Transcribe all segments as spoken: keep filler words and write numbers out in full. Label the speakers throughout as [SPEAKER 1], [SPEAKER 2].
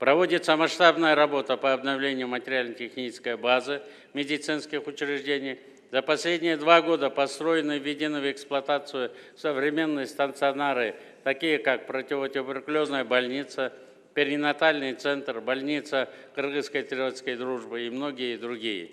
[SPEAKER 1] Проводится масштабная работа по обновлению материально-технической базы медицинских учреждений. За последние два года построены и введены в эксплуатацию современные стационары, такие как противотуберкулезная больница, перинатальный центр, больница Кыргызской Третьей дружбы и многие другие.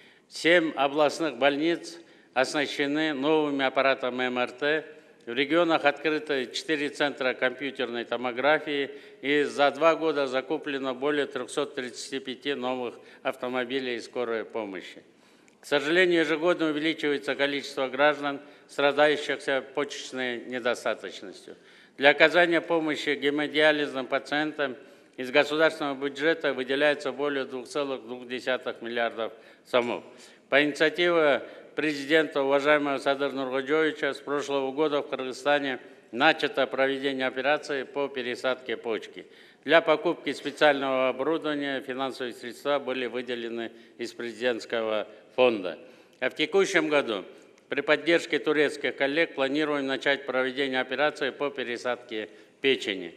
[SPEAKER 1] Семь областных больниц оснащены новыми аппаратами эм эр тэ. В регионах открыты четыре центра компьютерной томографии, и за два года закуплено более трёхсот тридцати пяти новых автомобилей скорой помощи. К сожалению, ежегодно увеличивается количество граждан, страдающих почечной недостаточностью. Для оказания помощи гемодиализным пациентам из государственного бюджета выделяется более двух целых двух десятых миллиардов сомов. По инициативе президента, уважаемого Садыр Нуркожоевича, с прошлого года в Кыргызстане начато проведение операции по пересадке почки. Для покупки специального оборудования финансовые средства были выделены из президентского фонда. А в текущем году при поддержке турецких коллег планируем начать проведение операции по пересадке печени.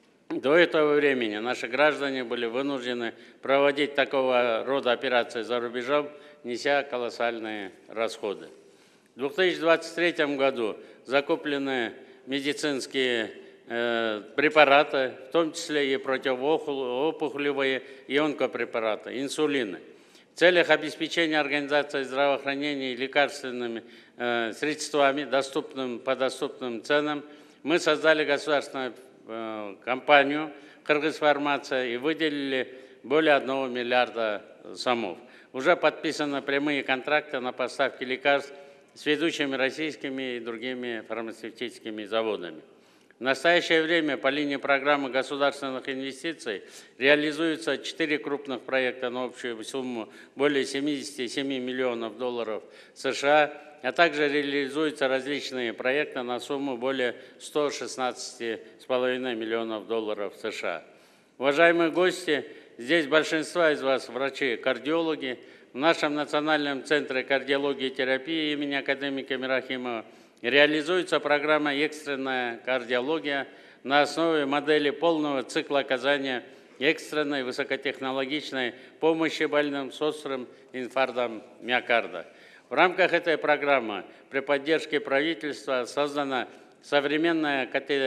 [SPEAKER 1] До этого времени наши граждане были вынуждены проводить такого рода операции за рубежом, неся колоссальные расходы. В две тысячи двадцать третьем году закуплены медицинские э, препараты, в том числе и противоопухолевые и онкопрепараты, инсулины. В целях обеспечения организации здравоохранения лекарственными э, средствами, доступным по доступным ценам, мы создали государственную э, компанию «Кыргызфармация» и выделили более одного миллиарда сомов. Уже подписаны прямые контракты на поставки лекарств с ведущими российскими и другими фармацевтическими заводами. В настоящее время по линии программы государственных инвестиций реализуются четыре крупных проекта на общую сумму более семидесяти семи миллионов долларов США, а также реализуются различные проекты на сумму более ста шестнадцати с половиной миллионов долларов США. Уважаемые гости, здесь большинство из вас врачи-кардиологи. В нашем Национальном центре кардиологии и терапии имени академика Мирахимова реализуется программа «Экстренная кардиология» на основе модели полного цикла оказания экстренной высокотехнологичной помощи больным с острым инфарктом миокарда. В рамках этой программы при поддержке правительства создана современная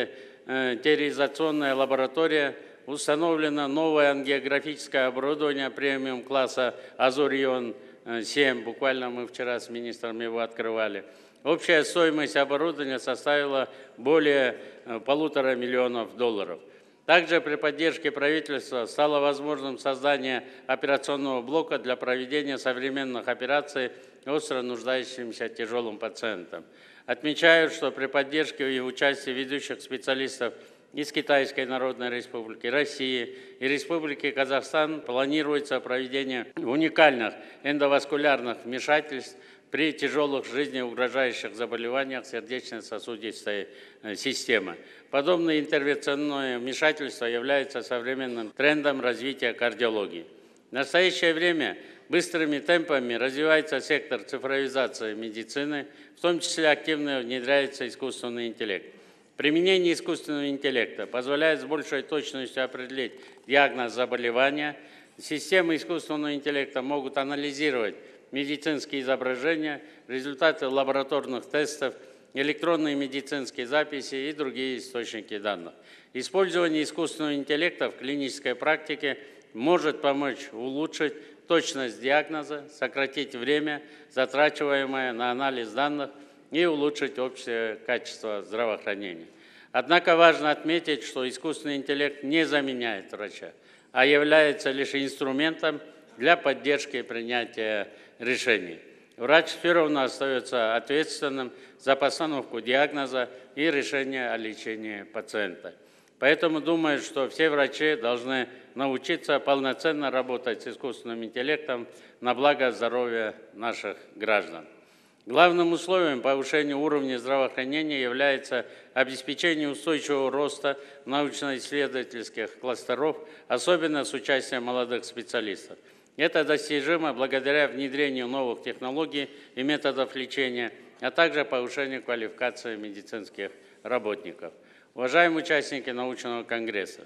[SPEAKER 1] катетеризационная лаборатория, установлено новое ангиографическое оборудование премиум-класса «Азурион семь», буквально мы вчера с министром его открывали. Общая стоимость оборудования составила более полутора миллионов долларов. Также при поддержке правительства стало возможным создание операционного блока для проведения современных операций остро нуждающимся тяжелым пациентам. Отмечаю, что при поддержке и участии ведущих специалистов из Китайской Народной Республики, России и Республики Казахстан планируется проведение уникальных эндоваскулярных вмешательств при тяжелых жизнеугрожающих заболеваниях сердечно-сосудистой системы. Подобное интервенционное вмешательство является современным трендом развития кардиологии. В настоящее время быстрыми темпами развивается сектор цифровизации медицины, в том числе активно внедряется искусственный интеллект. Применение искусственного интеллекта позволяет с большей точностью определить диагноз заболевания. Системы искусственного интеллекта могут анализировать медицинские изображения, результаты лабораторных тестов, электронные медицинские записи и другие источники данных. Использование искусственного интеллекта в клинической практике может помочь улучшить точность диагноза, сократить время, затрачиваемое на анализ данных, и улучшить общее качество здравоохранения. Однако важно отметить, что искусственный интеллект не заменяет врача, а является лишь инструментом для поддержки и принятия решений. Врач все равно остается ответственным за постановку диагноза и решение о лечении пациента. Поэтому думаю, что все врачи должны научиться полноценно работать с искусственным интеллектом на благо здоровья наших граждан. Главным условием повышения уровня здравоохранения является обеспечение устойчивого роста научно-исследовательских кластеров, особенно с участием молодых специалистов. Это достижимо благодаря внедрению новых технологий и методов лечения, а также повышению квалификации медицинских работников. Уважаемые участники научного конгресса,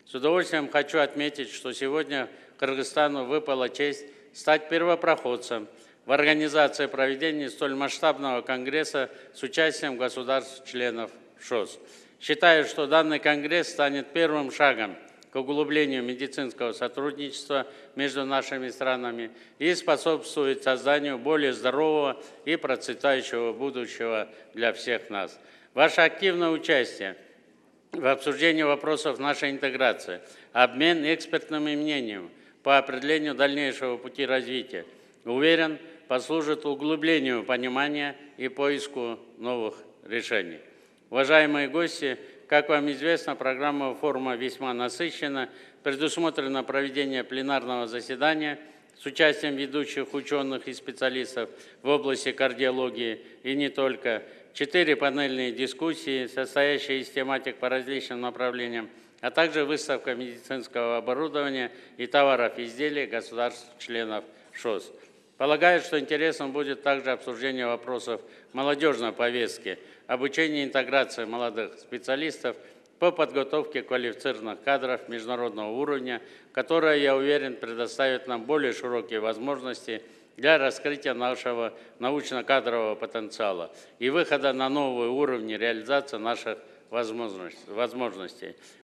[SPEAKER 1] С удовольствием хочу отметить, что сегодня Кыргызстану выпала честь стать первопроходцем в организации проведения столь масштабного конгресса с участием государств-членов ШОС. Считаю, что данный конгресс станет первым шагом к углублению медицинского сотрудничества между нашими странами и способствует созданию более здорового и процветающего будущего для всех нас. Ваше активное участие в обсуждении вопросов нашей интеграции, обмен экспертными мнениями по определению дальнейшего пути развития, уверен, послужит углублению понимания и поиску новых решений. Уважаемые гости, как вам известно, программа форума весьма насыщена. Предусмотрено проведение пленарного заседания с участием ведущих ученых и специалистов в области кардиологии и не только. Четыре панельные дискуссии, состоящие из тематик по различным направлениям, а также выставка медицинского оборудования и товаров и изделий государств-членов ШОС. Полагаю, что интересным будет также обсуждение вопросов молодежной повестки, обучение и интеграция молодых специалистов по подготовке квалифицированных кадров международного уровня, которая, я уверен, предоставит нам более широкие возможности для раскрытия нашего научно-кадрового потенциала и выхода на новые уровни реализации наших возможностей.